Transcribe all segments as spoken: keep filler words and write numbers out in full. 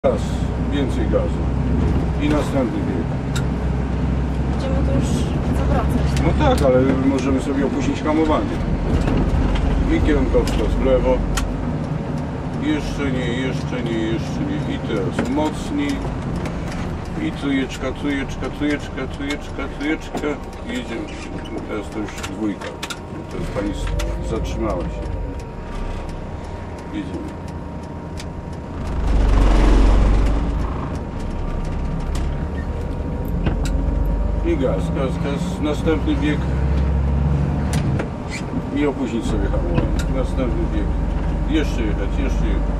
Gaz, więcej gazu i następny bieg. Będziemy to już zawracać. No tak, ale możemy sobie opóźnić hamowanie. I kierunkowskaz w lewo. Jeszcze nie, jeszcze nie, jeszcze nie. I teraz mocniej. I trójeczka, trójeczka, trójeczka, trójeczka, trójeczka. Jedziemy. Teraz to już dwójka. Teraz pani zatrzymała się. Jedziemy. I gaz, gaz, gaz, następny bieg i opóźnić sobie hamowanie. Następny bieg. Jeszcze jechać, jeszcze jechać.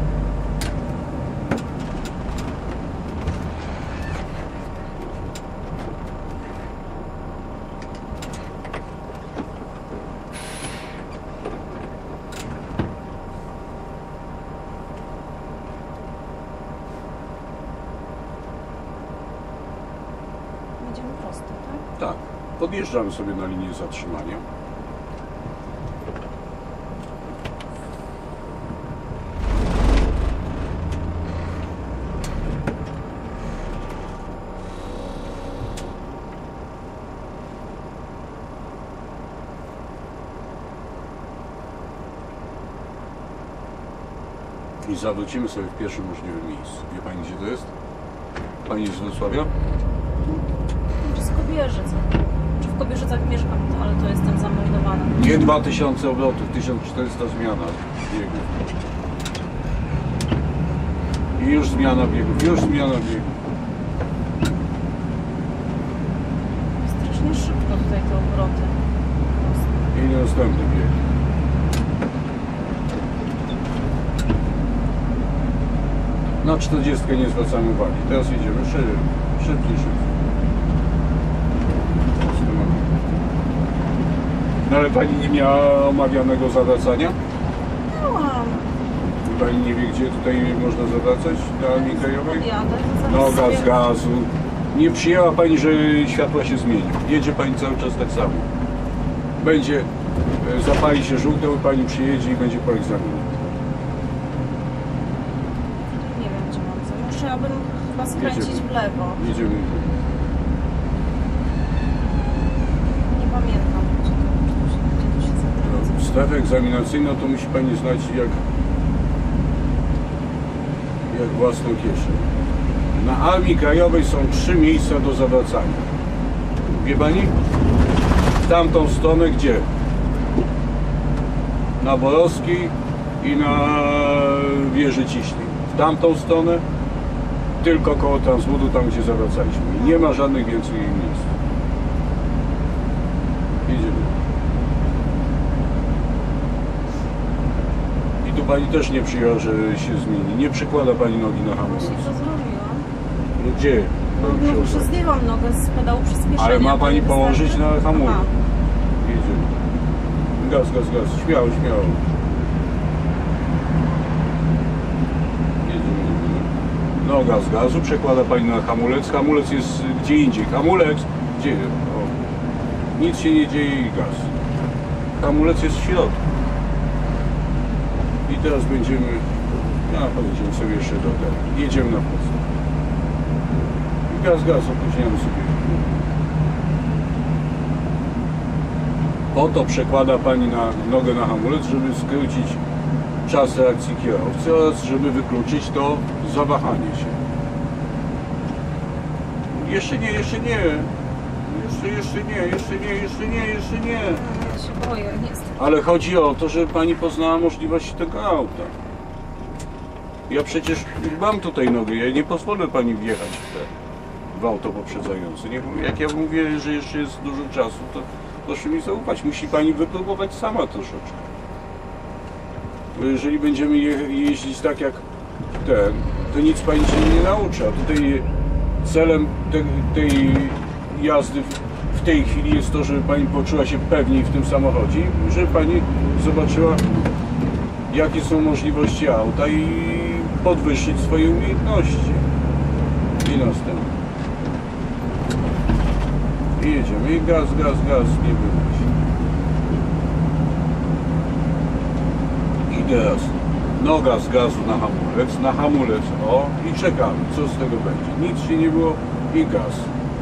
Będziemy prosto, tak? Tak, podjeżdżamy sobie na linię zatrzymania. I zawrócimy sobie w pierwszym możliwym miejscu. Wie pani, gdzie to jest? Pani jest z Wrocławia? Czy z Kobierzyc? Czy w Kobierzycach mieszkam, ale to jestem zameldowana. Nie dwa tysiące obrotów, tysiąc czterysta zmiana biegów. I już zmiana biegów, już zmiana biegów. Strasznie szybko tutaj te obroty. I następny bieg. Na czterdziestkę nie zwracamy uwagi. Teraz jedziemy szybciej, szybciej, szybciej. No ale pani nie miała omawianego zawracania? Miałam. Pani nie wie, gdzie tutaj można zawracać na linii krajowej? Jadę, to No zaraz gaz, sobie... gazu. Nie przyjęła pani, że światła się zmienią. Jedzie pani cały czas tak samo. Będzie, e, zapali się żółte, pani przyjedzie i będzie po egzaminie. Nie wiem, gdzie mam co. Musiałabym chyba skręcić Jedziemy. w lewo. Jedziemy. Nie pamiętam, gdzie to, gdzie to się, gdzie to się zatraca. Strefę egzaminacyjną to musi pani znać jak, jak własną kieszeń. Na Armii Krajowej są trzy miejsca do zawracania. Wie pani? W tamtą stronę gdzie? Na Borowskiej i na Wieży Ciśnij. W tamtą stronę tylko koło Transbudu, tam gdzie zawracaliśmy. Nie ma żadnych więcej miejsc. Jedziemy. I tu pani też nie przyjęła, że się zmieni. Nie przykłada pani nogi na hamulec. Właśnie to zrobiłam. No gdzie? No, Pani no się bo odwróci. zdjęłam nogę z pedału przyspieszenia. Ale ma to pani nie położyć wystarczy? na hamulec. Mam. Jedziemy. Gaz, gaz, gaz. Śmiało, śmiało. Jedziemy, jedziemy. No gaz, gazu. Przekłada pani na hamulec. Hamulec jest gdzie indziej. Hamulec. Gdzie? O. Nic się nie dzieje i gaz. Hamulec jest w środku. I teraz będziemy... No, pojedziemy sobie jeszcze do tego. Jedziemy na prosto. I gaz, gaz. Opóźniamy sobie. Po to przekłada pani na nogę na hamulec, żeby skrócić czas reakcji kierowcy oraz żeby wykluczyć to zawahanie się. Jeszcze nie, jeszcze nie. Jeszcze, jeszcze nie, jeszcze nie, jeszcze nie, jeszcze nie. Ja się boję, niestety. Ale chodzi o to, żeby pani poznała możliwości tego auta. Ja przecież mam tutaj nogę, ja nie pozwolę pani wjechać w, te, w auto poprzedzające. Nie, jak ja mówię, że jeszcze jest dużo czasu, to proszę mi zaufać, musi pani wypróbować sama troszeczkę. Bo jeżeli będziemy je, jeździć tak jak ten, to nic pani się nie nauczy. A tutaj celem te, tej jazdy w, w tej chwili jest to, żeby pani poczuła się pewniej w tym samochodzie, żeby pani zobaczyła, jakie są możliwości auta i podwyższyć swoje umiejętności. I następnie. I jedziemy. I gaz, gaz, gaz. Nie wychodzi. I teraz Noga z gazu na hamulec, na hamulec, o i czekamy, co z tego będzie. Nic się nie było i gaz.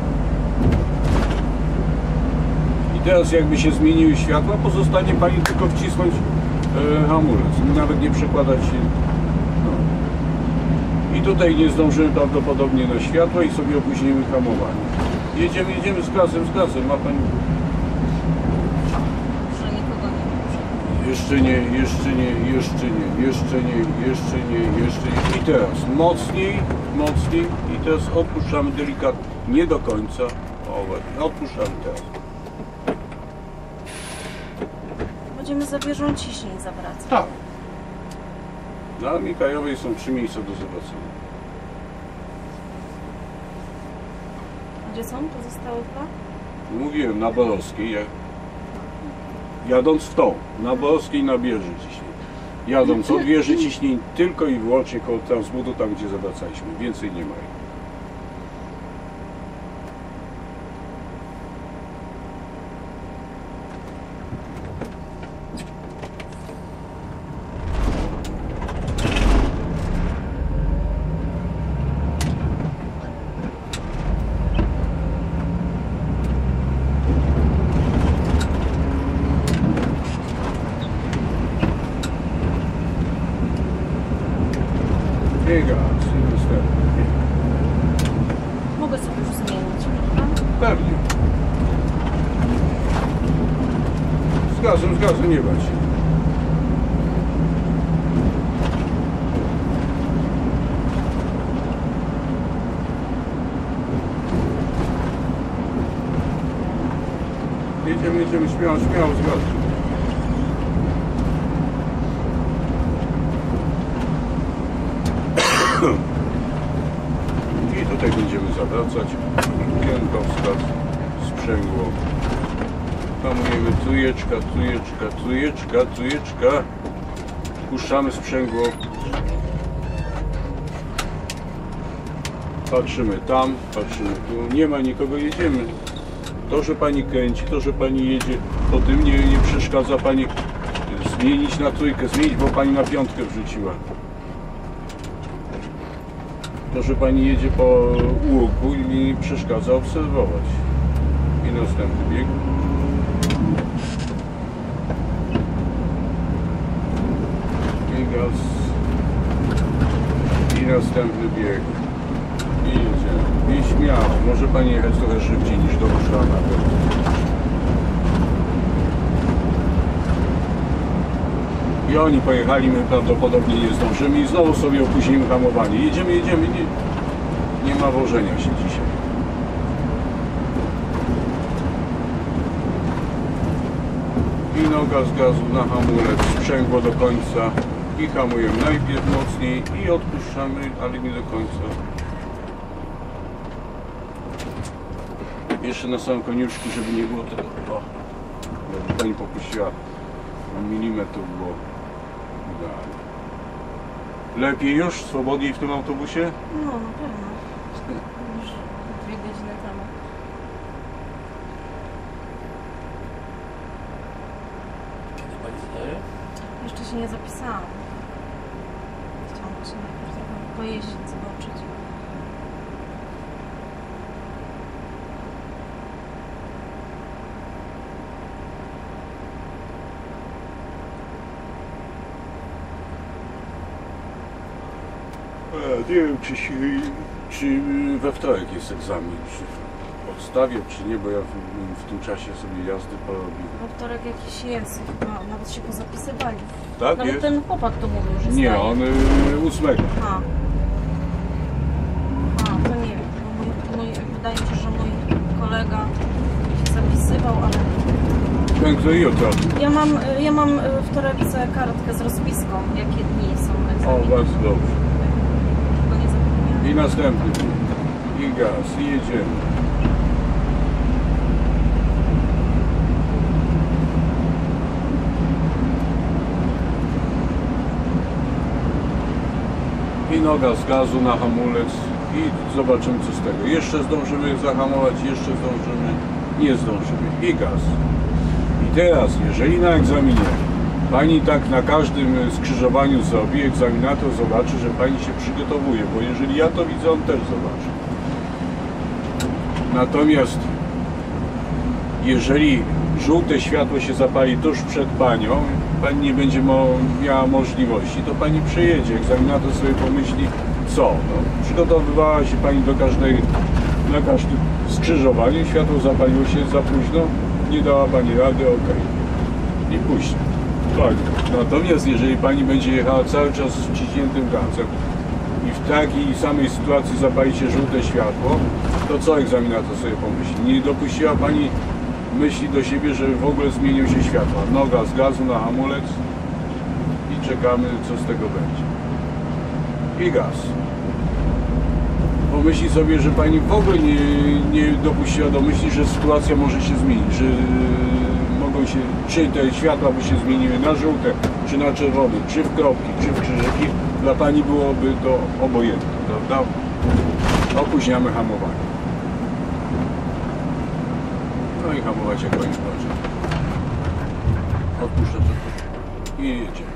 I teraz jakby się zmieniły światła, pozostanie pani tylko wcisnąć e, hamulec, nawet nie przekładać się. No. I tutaj nie zdążymy prawdopodobnie na światła i sobie opóźnimy hamowanie. Jedziemy, jedziemy z gazem, z gazem, ma pani... Że nikogo nie ma. Jeszcze nie, jeszcze nie, jeszcze nie, jeszcze nie, jeszcze nie, jeszcze nie. I teraz mocniej, mocniej i teraz odpuszczamy delikatnie, nie do końca. O, właśnie, odpuszczamy teraz. Będziemy za bieżą ciśnień zawracać. Tak. Na Mikołajowej są trzy miejsca do zawracania. Gdzie są pozostałe dwa? Mówiłem, na Borowskiej, jak... jadąc w tą, na Borowskiej na bieży ciśnień. Jadąc od wieży ciśnień tylko i wyłącznie koło transbudu, tam gdzie zawracaliśmy. Więcej nie ma. Biega, następny. Mogę sobie już zmienić, prawda? Pewnie. Z gazem, z gazem, nie bać się. Jedziemy, jedziemy, śmiało, śmiało, z gazem. I tutaj będziemy zawracać. Kierunkowskaz, sprzęgło. Hamujemy, trójeczka, trójeczka, trójeczka, trójeczka. Puszczamy sprzęgło. Patrzymy tam, patrzymy tu. Nie ma nikogo, jedziemy. To, że pani kręci, to, że pani jedzie, po tym nie, nie przeszkadza pani zmienić na trójkę, zmienić, bo pani na piątkę wrzuciła. To, że pani jedzie po łuku i nie przeszkadza obserwować. I następny bieg. I gaz. I następny bieg. I jedziemy. I śmiało. Może pani jechać trochę szybciej niż do Ruszana. I oni pojechali, my prawdopodobnie nie zdążymy i znowu sobie opóźnimy hamowanie. Jedziemy, jedziemy, nie, nie ma wożenia się dzisiaj. I noga z gazu na hamulec, sprzęgło do końca i hamujemy najpierw mocniej i odpuszczamy, ale nie do końca. Jeszcze na samym koniuszku, żeby nie było tego, o, jakby pani popuściła milimetr, było idealnie. Lepiej już? Swobodniej w tym autobusie? No, na pewno. Już dwie godziny temu. Kiedy pani zadaje? Jeszcze się nie zapisałam. Chciałam właśnie najpierw trochę pojeździć, zobaczyć. Nie wiem, czy, się, czy we wtorek jest egzamin, czy w podstawie, czy nie, bo ja w, w tym czasie sobie jazdy porobiłem. We wtorek jakiś jest, chyba nawet się pozapisywali. Tak, Nawet jest? ten chłopak to mówił, że Nie, zdaje. on y, ósmego. A. A, to nie wiem. Mój, mój, wydaje mi się, że mój kolega się zapisywał, ale... Ten, kto i odradł. Ja mam, ja mam w torebce kartkę z rozpiską, jakie dni są O, egzaminy. bardzo dobrze. Tego nie zapomniałam. I następny. I gaz, i jedziemy. I noga z gazu na hamulec i zobaczymy, co z tego. Jeszcze zdążymy zahamować, jeszcze zdążymy, nie zdążymy. I gaz. I teraz, jeżeli na egzaminie Pani tak na każdym skrzyżowaniu zrobi, egzaminator zobaczy, że pani się przygotowuje, bo jeżeli ja to widzę, on też zobaczy. Natomiast jeżeli żółte światło się zapali tuż przed panią, pani nie będzie mo miała możliwości, to pani przejedzie. Egzaminator sobie pomyśli, co? No, przygotowywała się pani do każdej, na każdym skrzyżowaniu, światło zapaliło się za późno, nie dała pani rady, ok. I puści. Tak. Natomiast jeżeli pani będzie jechała cały czas z wciśniętym gazem i w takiej samej sytuacji zapali się żółte światło, to co egzaminator sobie pomyśli? Nie dopuściła pani myśli do siebie, że w ogóle zmienią się światła. Noga z gazu na hamulec i czekamy, co z tego będzie. I gaz. Pomyśli sobie, że pani w ogóle nie, nie dopuściła do myśli, że sytuacja może się zmienić, że mogą się, czy te światła by się zmieniły na żółte, czy na czerwone, czy w kropki, czy w krzyżyki. Dla pani byłoby to obojętne, prawda? Opóźniamy hamowanie. No i hamować jak pani proszę. Odpuszczę to i jedziemy.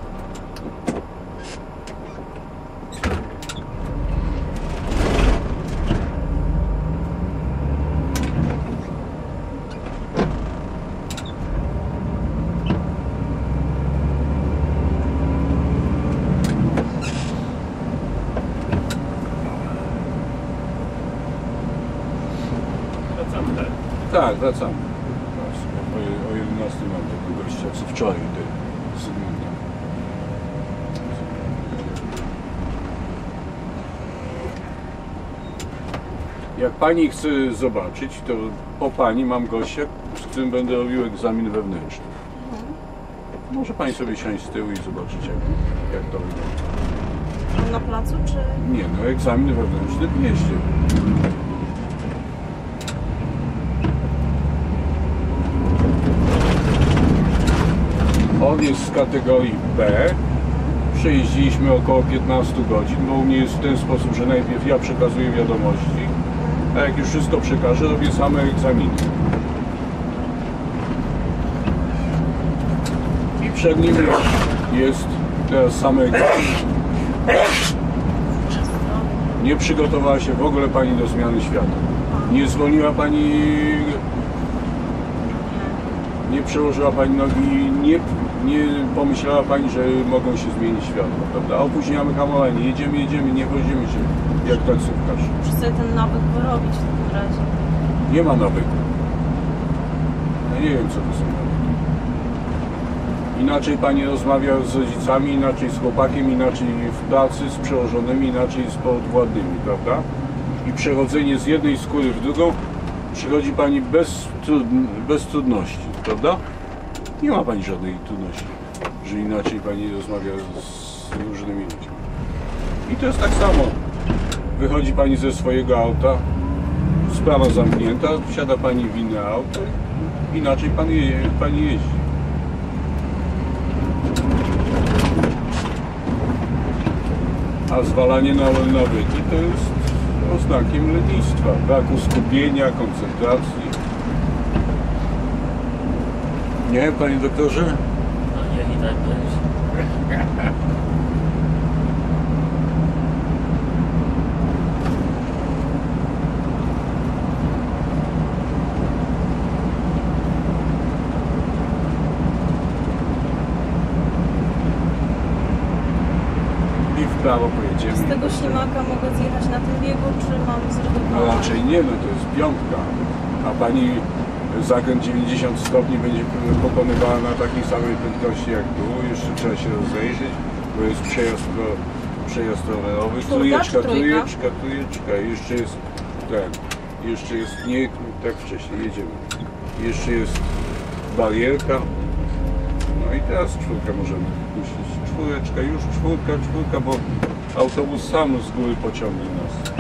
Wracamy, tak? Tak, wracamy. O, o jedenastej mam tego gościa, co wczoraj tutaj Zygmunta. Jak pani chce zobaczyć, to po pani mam gościa, z którym będę robił egzamin wewnętrzny. Może pani sobie siąść z tyłu i zobaczyć, jak, jak to wygląda. Na placu, czy... Nie, no egzamin wewnętrzny w mieście. On jest z kategorii B. Przejeździliśmy około piętnaście godzin, bo u mnie jest w ten sposób, że najpierw ja przekazuję wiadomości, a jak już wszystko przekażę, robię same egzaminy. I przed nim jest teraz same egzaminy. Nie przygotowała się w ogóle pani do zmiany świata. Nie zwolniła pani, nie przełożyła pani nogi, nie, nie pomyślała pani, że mogą się zmienić światła, prawda? Opóźniamy hamowanie, jedziemy, jedziemy, nie chodzimy się jak taksówkarz. Muszę sobie ten nawyk wyrobić w takim razie. Nie ma nawyku. Ja nie wiem, co to są nawyki. Inaczej pani rozmawia z rodzicami, inaczej z chłopakiem, inaczej w pracy, z przełożonymi, inaczej z podwładnymi, prawda? I przechodzenie z jednej skóry w drugą przychodzi pani bez, trud bez trudności, prawda? Nie ma pani żadnej trudności, że inaczej pani rozmawia z różnymi ludźmi. I to jest tak samo. Wychodzi pani ze swojego auta, sprawa zamknięta, wsiada pani w inne auto, inaczej pan je, pani jeździ. A zwalanie na nawyki to jest oznakiem lenistwa, braku skupienia, koncentracji. Nie, panie doktorze? No jak i tak będzie. I w prawo pojedziemy. Z tego ślimaka mogę zjechać na tym biegu, czy mam No zredukować? raczej nie, no to jest piątka. A pani zakręt dziewięćdziesiąt stopni będzie pokonywała na takiej samej prędkości jak tu. Jeszcze trzeba się rozejrzeć, bo jest przejazd, przejazd rowerowy. Czwórka Trójeczka, czy trójka? trójeczka, trójeczka. Jeszcze jest ten. Jeszcze jest nie tak wcześniej, jedziemy. Jeszcze jest barierka. No i teraz czwórkę możemy puścić. Czwóreczka, już czwórka, czwórka, bo autobus sam z góry pociągnie nas.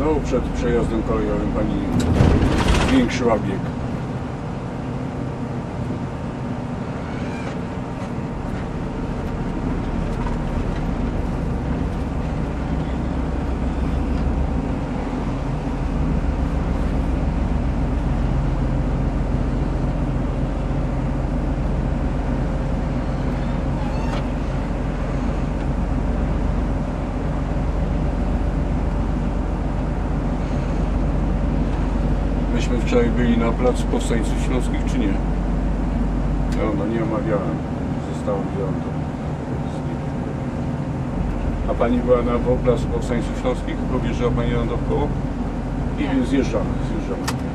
No, przed przejazdem kolejowym pani zwiększyła bieg. Myśmy wczoraj byli na placu Powstańców Śląskich, czy nie? No, no nie omawiałem. Zostało wziąłem to. A pani była na placu Powstańców Śląskich? Objeżdżała pani lądowkoło? I Nie. zjeżdżamy, zjeżdżamy.